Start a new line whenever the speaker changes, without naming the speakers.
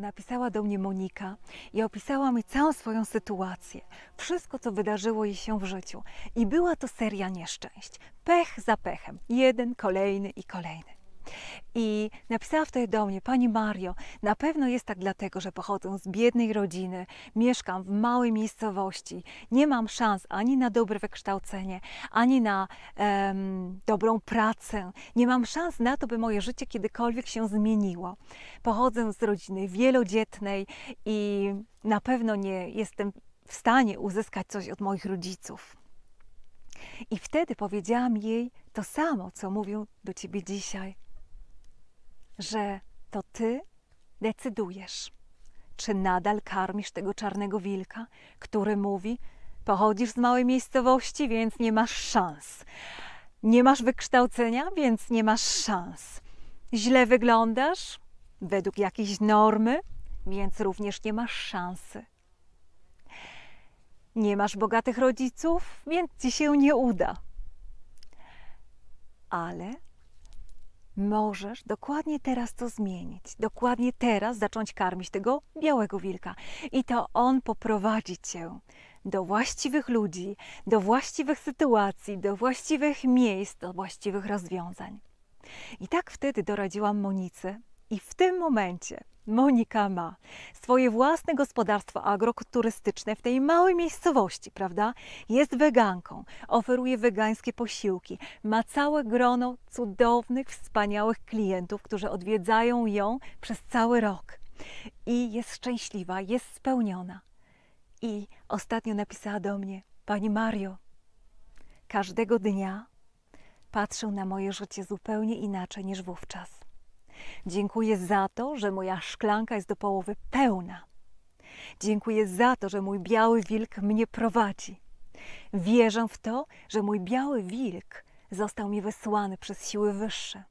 Napisała do mnie Monika i opisała mi całą swoją sytuację, wszystko, co wydarzyło jej się w życiu. I była to seria nieszczęść, pech za pechem, jeden, kolejny i kolejny. I napisała wtedy do mnie: Pani Mario, na pewno jest tak dlatego, że pochodzę z biednej rodziny, mieszkam w małej miejscowości, nie mam szans ani na dobre wykształcenie, ani na dobrą pracę, nie mam szans na to, by moje życie kiedykolwiek się zmieniło. Pochodzę z rodziny wielodzietnej i na pewno nie jestem w stanie uzyskać coś od moich rodziców. I wtedy powiedziałam jej to samo, co mówię do ciebie dzisiaj, że to ty decydujesz, czy nadal karmisz tego czarnego wilka, który mówi: pochodzisz z małej miejscowości, więc nie masz szans. Nie masz wykształcenia, więc nie masz szans. Źle wyglądasz według jakiejś normy, więc również nie masz szansy. Nie masz bogatych rodziców, więc ci się nie uda. Ale możesz dokładnie teraz to zmienić, dokładnie teraz zacząć karmić tego białego wilka. I to on poprowadzi cię do właściwych ludzi, do właściwych sytuacji, do właściwych miejsc, do właściwych rozwiązań. I tak wtedy doradziłam Monice i w tym momencie Monika ma swoje własne gospodarstwo agroturystyczne w tej małej miejscowości, prawda? Jest weganką, oferuje wegańskie posiłki, ma całe grono cudownych, wspaniałych klientów, którzy odwiedzają ją przez cały rok. I jest szczęśliwa, jest spełniona. I ostatnio napisała do mnie: Pani Mario, każdego dnia patrzę na moje życie zupełnie inaczej niż wówczas. Dziękuję za to, że moja szklanka jest do połowy pełna. Dziękuję za to, że mój biały wilk mnie prowadzi. Wierzę w to, że mój biały wilk został mi wysłany przez siły wyższe.